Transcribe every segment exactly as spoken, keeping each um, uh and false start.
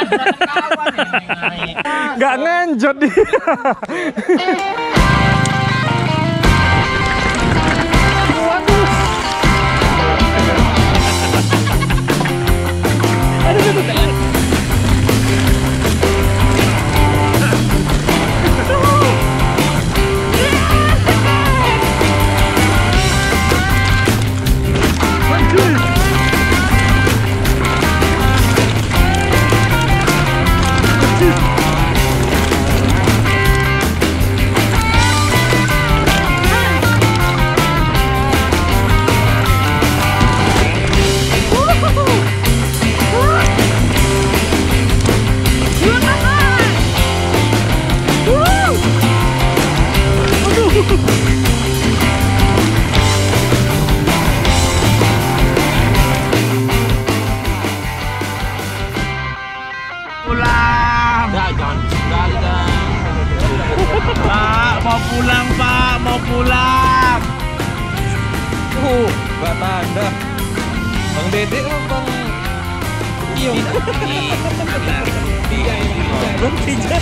Nggak ngenjot dia. Pulang. Ya, jangan sekali dah. Pak, mau pulang, Pak, mau pulang. Uh, nggak tanda. Bang Dede sama Bang Iyo. Tiga ini. Bang tiga.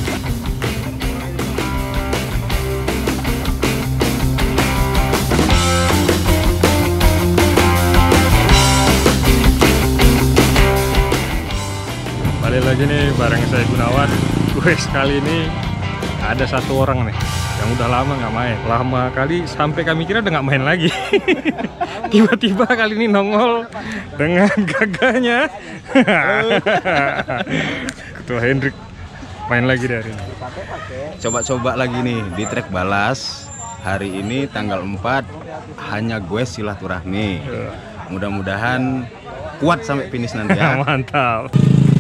Balik lagi nih bareng saya Gunawan. Gue sekali ini ada satu orang nih yang udah lama nggak main. Lama kali sampai kami kira udah nggak main lagi. Tiba-tiba kali ini nongol dengan gagahnya. Ketua Hendrik main lagi dari ini. Coba-coba lagi nih di trek balas. Hari ini tanggal empat hanya gue silaturahmi. Mudah-mudahan kuat sampai finish nanti ya. Mantap.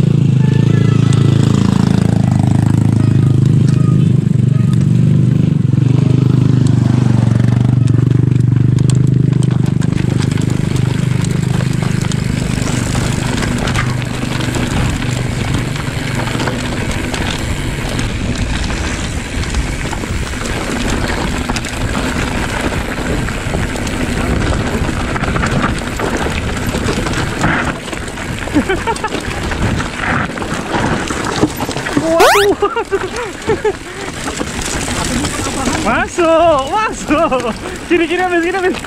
Masuk, masuk. Kiri kiri habis, kiri habis.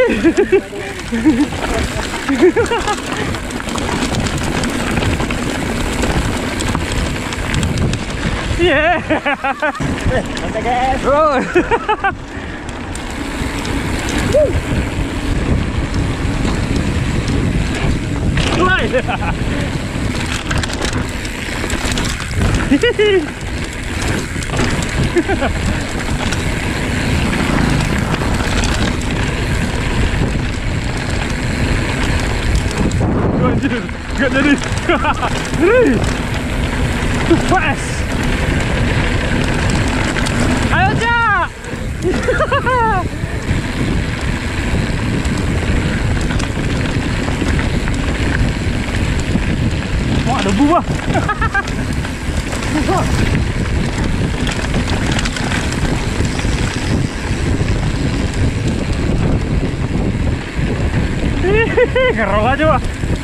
Yeah. Eh, santai guys. Bro. Anjir, gak jadi. Pas. Ayo, Cak. Wah, ada buah. Ngerol aja, Pak.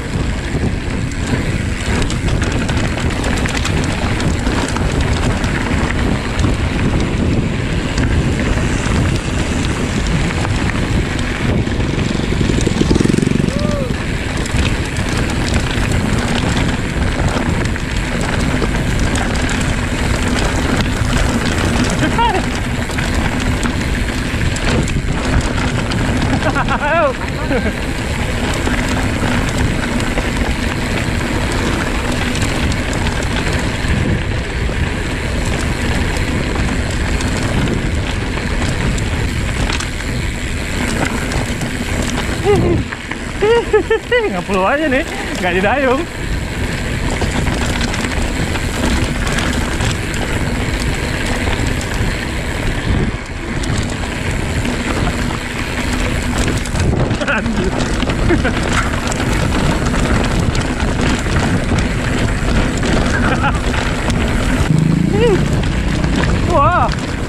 Nggak perlu aja nih, nggak didayung. Wah,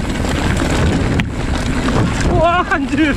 wah anjir.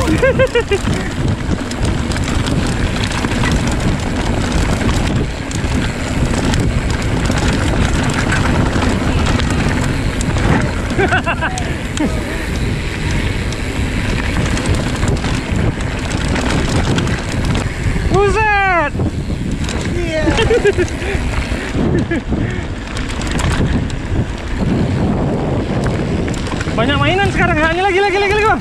Buset. Iya. Banyak mainan sekarang ya. Ini lagi lagi lagi lagi, Bang.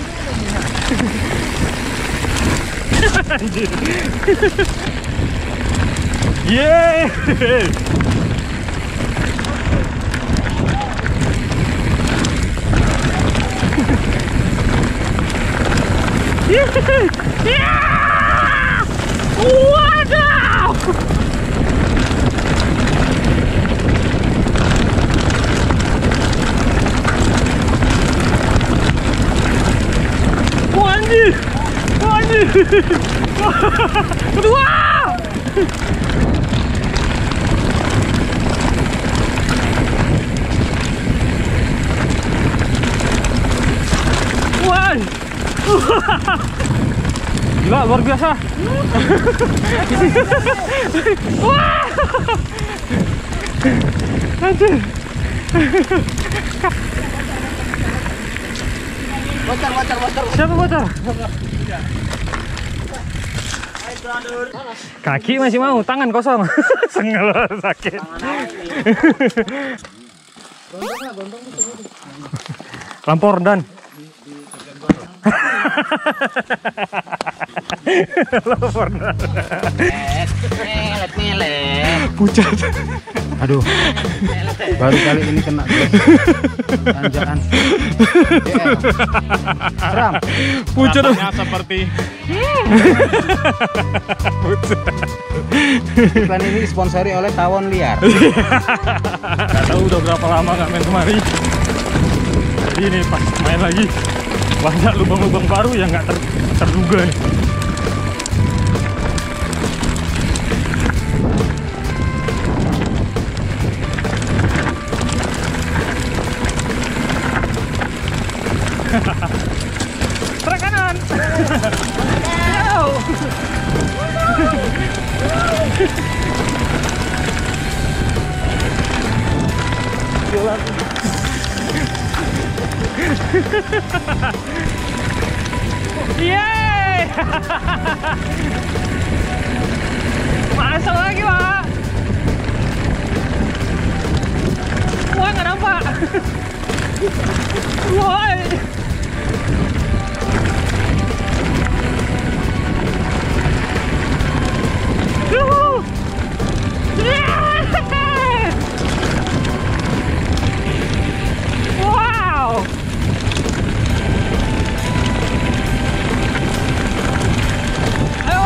Anjir. Yeay. Ya! Wadaw! Wanjir! Wanjir! Aduh! Wah! Wah! Gila, luar biasa. Wah! Anjir. Bocor, bocor, bocor. Siapa bocor? Kaki masih mau, tangan kosong. Sengel sakit. Lampor dan. Lampor dan. Melet, melet. Pucat. Aduh, baru kali ini kena tanjakan. Seram. Pucat. Seperti Iklan ini disponsori oleh tawon liar. Gak tahu udah berapa lama nggak main kemari. Jadi ini pas main lagi banyak lubang-lubang baru yang nggak ter terduga nih. Trek kanan. Yeay! Masuk lagi, Pak. Wah, nggak nampak. Woi. Yuhu. Yeah. Wow. Ayo.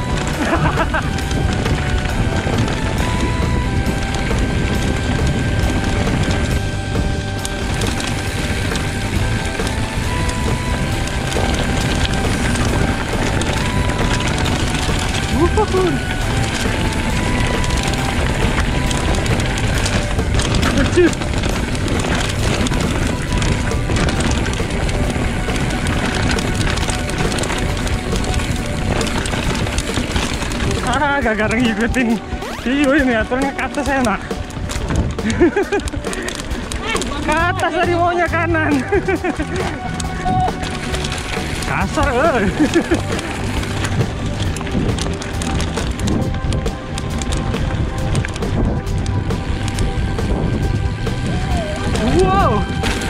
Ah, gara-gara ngikutin video ini aturannya ke atas enak. Ke atas tadi maunya kanan. Kasar, eh. Wow.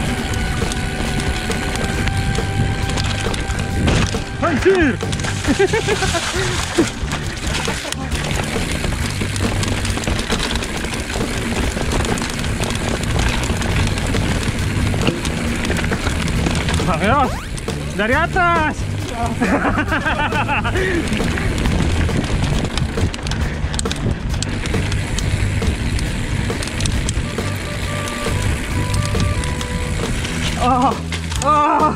Anjir. Bang Yos, dari atas. Oh, oh.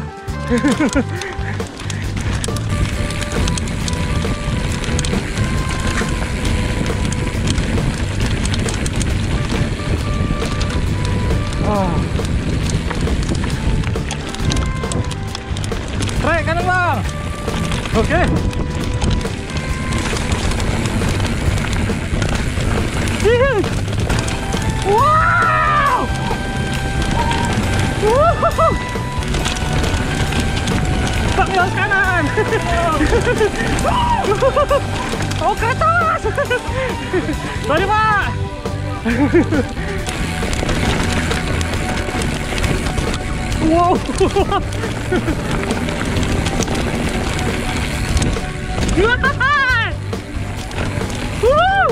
Oh. Trek kanan, Bang. Oke. Wow. Wuhuhu. Pak, belok kanan. Oh, ke atas. Sorry, Pak. Wow. Woo.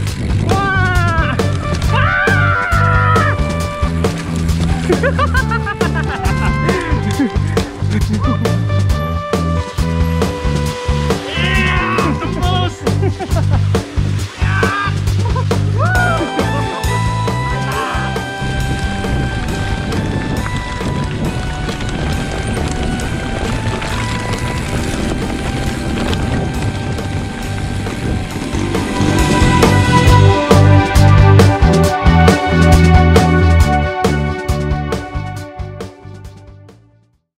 Wah.